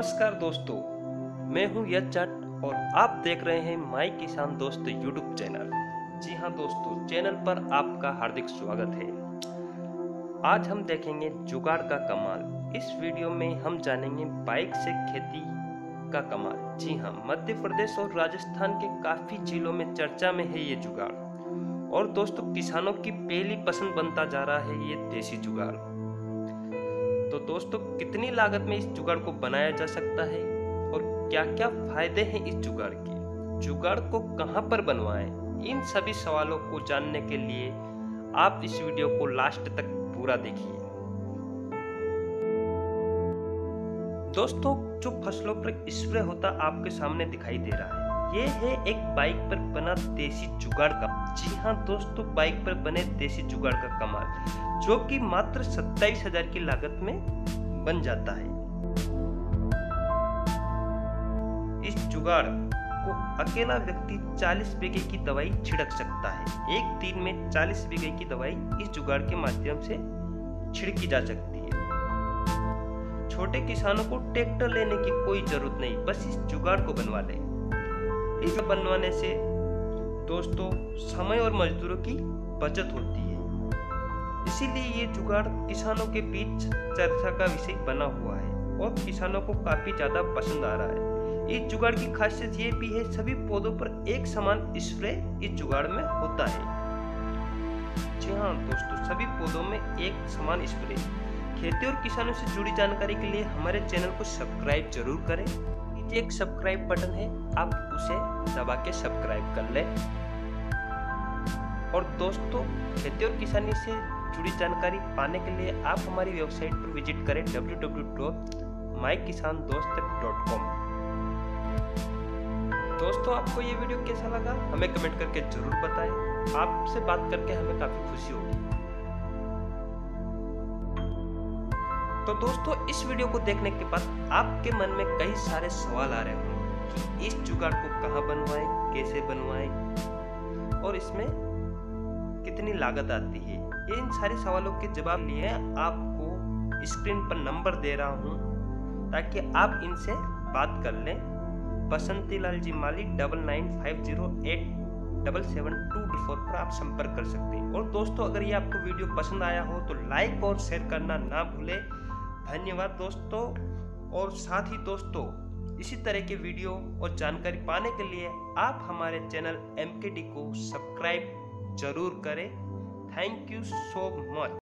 नमस्कार दोस्तों, मैं हूं यश जट और आप देख रहे हैं माई किसान दोस्त यूट्यूब चैनल। जी हां दोस्तों, चैनल पर आपका हार्दिक स्वागत है। आज हम देखेंगे जुगाड़ का कमाल। इस वीडियो में हम जानेंगे बाइक से खेती का कमाल। जी हां, मध्य प्रदेश और राजस्थान के काफी जिलों में चर्चा में है ये जुगाड़। और दोस्तों, किसानों की पहली पसंद बनता जा रहा है ये देसी जुगाड़। तो दोस्तों, कितनी लागत में इस जुगाड़ को बनाया जा सकता है और क्या-क्या फायदे हैं इस जुगाड़ के? जुगाड़ को कहां पर बनवाएं? इन सभी सवालों को जानने के लिए आप इस वीडियो को लास्ट तक पूरा देखिए। दोस्तों, जो फसलों पर स्प्रे होता आपके सामने दिखाई दे रहा है, ये है एक बाइक पर बना देसी जुगाड़ का। जी हाँ दोस्तों, बाइक पर बने देसी जुगाड़ का कमाल, जो कि मात्र 27,000 की लागत में बन जाता है। इस जुगाड़ को अकेला व्यक्ति 40 बीघे की दवाई छिड़क सकता है। एक दिन में 40 बीघे की दवाई इस जुगाड़ के माध्यम से छिड़की जा सकती है। छोटे किसानों को ट्रैक्टर लेने की कोई जरूरत नहीं, बस इस जुगाड़ को बनवा लें। इसे बनवाने से दोस्तों समय और मजदूरों की बचत होती है। इसीलिए ये जुगाड़ किसानों के बीच चर्चा का विषय बना हुआ है और किसानों को काफी ज्यादा पसंद आ रहा है। इस जुगाड़ की खासियत ये भी है, सभी पौधों पर एक समान स्प्रे इस जुगाड़ में होता है। जी हाँ दोस्तों, सभी पौधों में एक समान स्प्रे। खेती और किसानों से जुड़ी जानकारी के लिए हमारे चैनल को सब्सक्राइब जरूर करें। एक सब्सक्राइब बटन है, आप उसे दबा के सब्सक्राइब कर लें। और दोस्तों, खेती और किसानी से जुड़ी जानकारी पाने के लिए आप हमारी वेबसाइट पर विजिट करें www.mykisandost.com। दोस्तों, आपको ये वीडियो कैसा लगा हमें कमेंट करके जरूर बताएं। आपसे बात करके हमें काफी खुशी होगी। तो दोस्तों, इस वीडियो को देखने के बाद आपके मन में कई सारे सवाल आ रहे होंगे कि इस जुगाड़ को कहां बनवाएं, कैसे बनवाएं और इसमें कितनी लागत आती है। इन सारे सवालों के जवाब लिए आपको स्क्रीन पर नंबर दे रहा हूं, ताकि आप इनसे बात कर लें। बसंती लाल जी माली 9950877224 पर आप संपर्क कर सकते हैं। और दोस्तों, अगर ये आपको वीडियो पसंद आया हो तो लाइक और शेयर करना ना भूलें। धन्यवाद दोस्तों। और साथ ही दोस्तों, इसी तरह के वीडियो और जानकारी पाने के लिए आप हमारे चैनल MKD को सब्सक्राइब जरूर करें। Thank you so much.